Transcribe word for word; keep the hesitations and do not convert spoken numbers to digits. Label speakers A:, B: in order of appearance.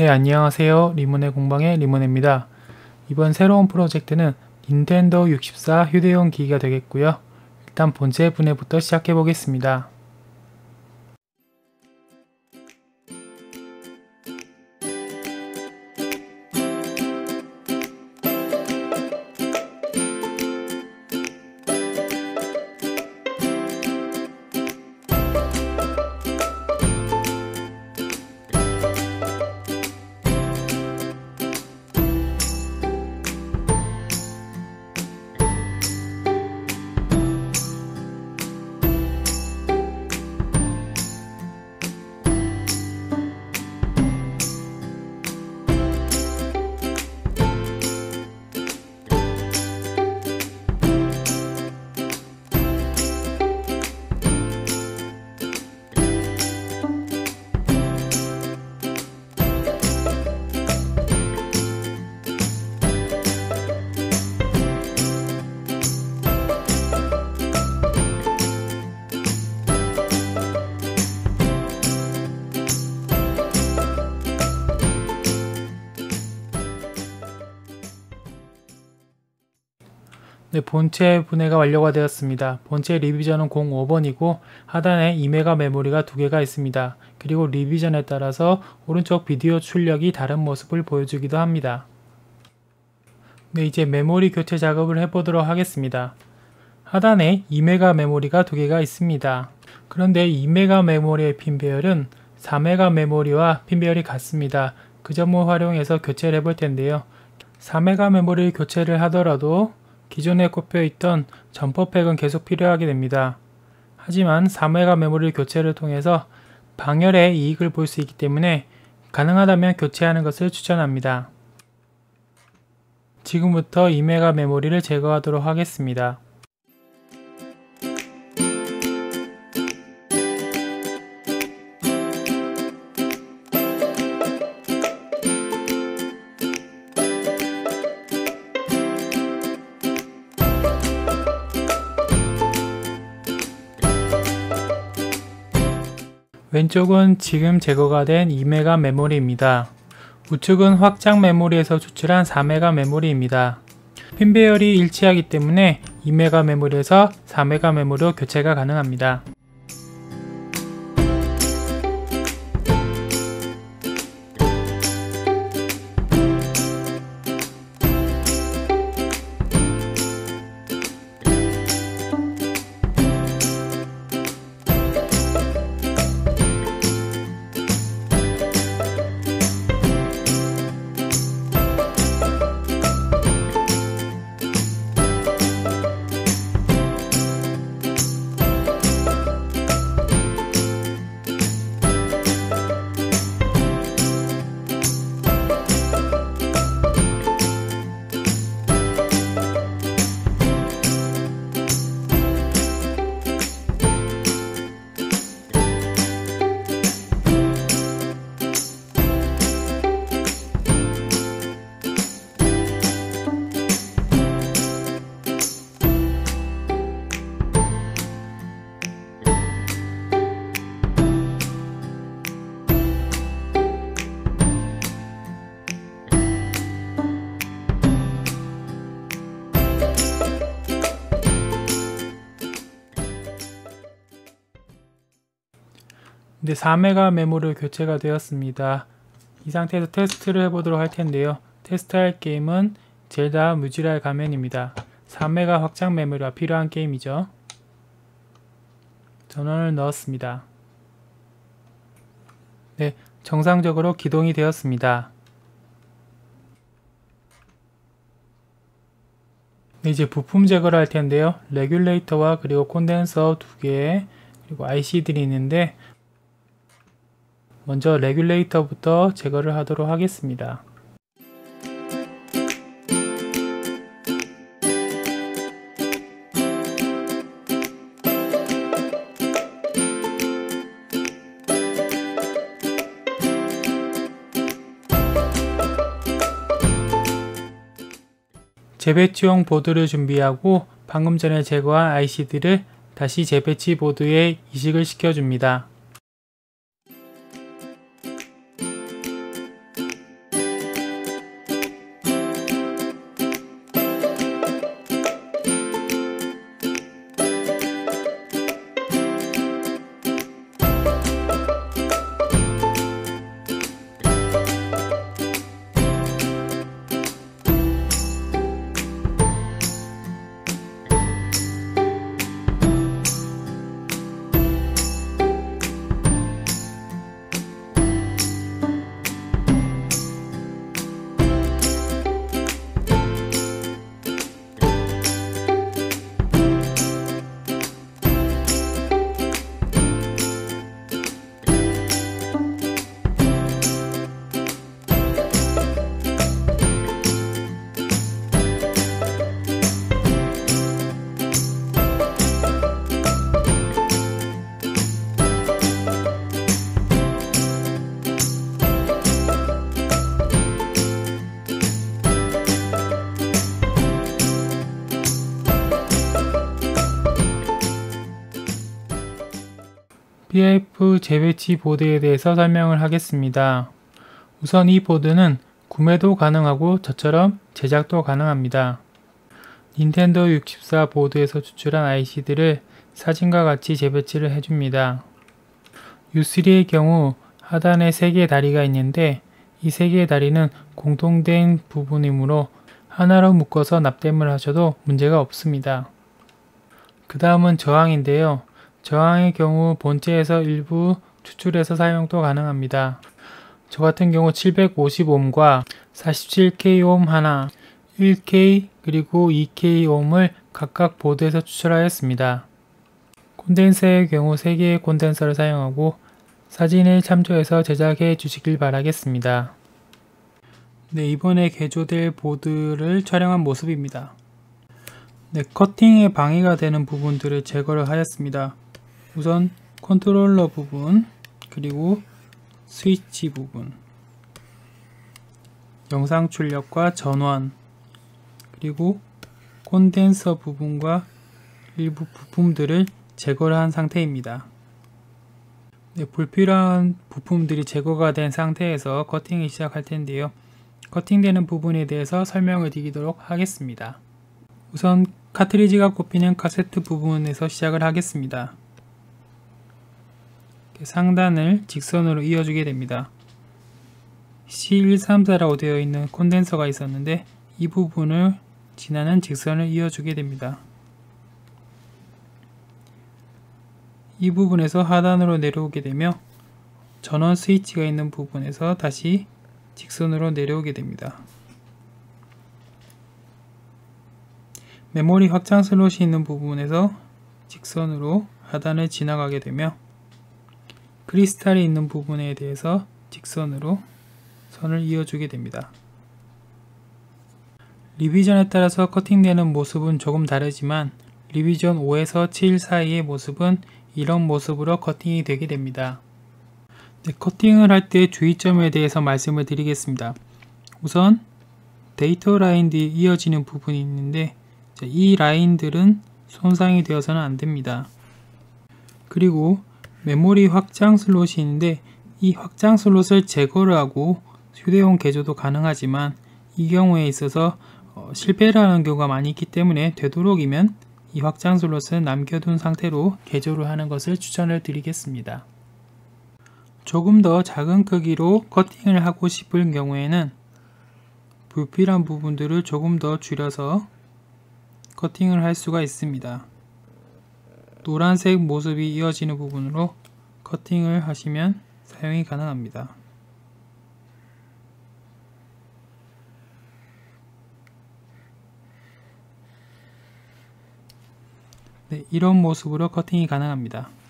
A: 네, 안녕하세요. 리모네 공방의 리모네입니다. 이번 새로운 프로젝트는 닌텐도 육십사 휴대용 기기가 되겠고요. 일단 본체 분해부터 시작해 보겠습니다. 네, 본체 분해가 완료가 되었습니다. 본체 리비전은 공오 번이고 하단에 이 메가 메모리가 두 개가 있습니다. 그리고 리비전에 따라서 오른쪽 비디오 출력이 다른 모습을 보여주기도 합니다. 네, 이제 메모리 교체 작업을 해보도록 하겠습니다. 하단에 이 메가 메모리가 두 개가 있습니다. 그런데 이 메가 메모리의 핀 배열은 사 메가 메모리와 핀 배열이 같습니다. 그 점을 활용해서 교체를 해볼 텐데요. 사 메가 메모리 교체를 하더라도 기존에 꼽혀있던 점퍼팩은 계속 필요하게 됩니다. 하지만 사 메가 메모리 교체를 통해서 방열의 이익을 볼 수 있기 때문에 가능하다면 교체하는 것을 추천합니다. 지금부터 이 메가 메모리를 제거하도록 하겠습니다. 왼쪽은 지금 제거가 된 이 메가 메모리입니다. 우측은 확장 메모리에서 추출한 사 메가 메모리입니다. 핀 배열이 일치하기 때문에 이 메가 메모리에서 사 메가 메모리로 교체가 가능합니다. 이제 사 메가 메모리 교체가 되었습니다. 이 상태에서 테스트를 해보도록 할 텐데요. 테스트할 게임은 젤다 뮤지랄 가면입니다. 사 메가 확장 메모리가 필요한 게임이죠. 전원을 넣었습니다. 네, 정상적으로 기동이 되었습니다. 네, 이제 부품 제거를 할 텐데요. 레귤레이터와 그리고 콘덴서 두 개, 그리고 아이씨들이 있는데 먼저 레귤레이터부터 제거를 하도록 하겠습니다. 재배치용 보드를 준비하고 방금 전에 제거한 아이씨들을 다시 재배치 보드에 이식을 시켜줍니다. 피에프 재배치 보드에 대해서 설명을 하겠습니다. 우선 이 보드는 구매도 가능하고 저처럼 제작도 가능합니다. 닌텐도 육십사 보드에서 추출한 아이씨들을 사진과 같이 재배치를 해줍니다. 유 쓰리의 경우 하단에 세 개의 다리가 있는데 이 세 개의 다리는 공통된 부분이므로 하나로 묶어서 납땜을 하셔도 문제가 없습니다. 그 다음은 저항인데요. 저항의 경우 본체에서 일부 추출해서 사용도 가능합니다. 저 같은 경우 칠백오십 옴과 사십칠 케이 옴 하나, 일 케이 그리고 이 케이 옴을 각각 보드에서 추출하였습니다. 콘덴서의 경우 세 개의 콘덴서를 사용하고 사진을 참조해서 제작해 주시길 바라겠습니다. 네, 이번에 개조될 보드를 촬영한 모습입니다. 네, 커팅에 방해가 되는 부분들을 제거를 하였습니다. 우선 컨트롤러 부분, 그리고 스위치 부분, 영상 출력과 전원, 그리고 콘덴서 부분과 일부 부품들을 제거를 한 상태입니다. 네, 불필요한 부품들이 제거가 된 상태에서 커팅을 시작할 텐데요. 커팅되는 부분에 대해서 설명을 드리도록 하겠습니다. 우선 카트리지가 꼽히는 카세트 부분에서 시작을 하겠습니다. 상단을 직선으로 이어주게 됩니다. 씨 백삼십사라고 되어 있는 콘덴서가 있었는데 이 부분을 지나는 직선을 이어주게 됩니다. 이 부분에서 하단으로 내려오게 되며 전원 스위치가 있는 부분에서 다시 직선으로 내려오게 됩니다. 메모리 확장 슬롯이 있는 부분에서 직선으로 하단을 지나가게 되며 크리스탈이 있는 부분에 대해서 직선으로 선을 이어주게 됩니다. 리비전에 따라서 커팅되는 모습은 조금 다르지만 리비전 오에서 칠 사이의 모습은 이런 모습으로 커팅이 되게 됩니다. 네, 커팅을 할 때 주의점에 대해서 말씀을 드리겠습니다. 우선 데이터 라인들이 이어지는 부분이 있는데 이 라인들은 손상이 되어서는 안 됩니다. 그리고 메모리 확장 슬롯이 있는데 이 확장 슬롯을 제거를 하고 휴대용 개조도 가능하지만 이 경우에 있어서 어, 실패를 하는 경우가 많이 있기 때문에 되도록이면 이 확장 슬롯을 남겨둔 상태로 개조를 하는 것을 추천을 드리겠습니다. 조금 더 작은 크기로 커팅을 하고 싶을 경우에는 불필요한 부분들을 조금 더 줄여서 커팅을 할 수가 있습니다. 노란색 모습이 이어지는 부분으로 커팅을 하시면 사용이 가능합니다. 네, 이런 모습으로 커팅이 가능합니다.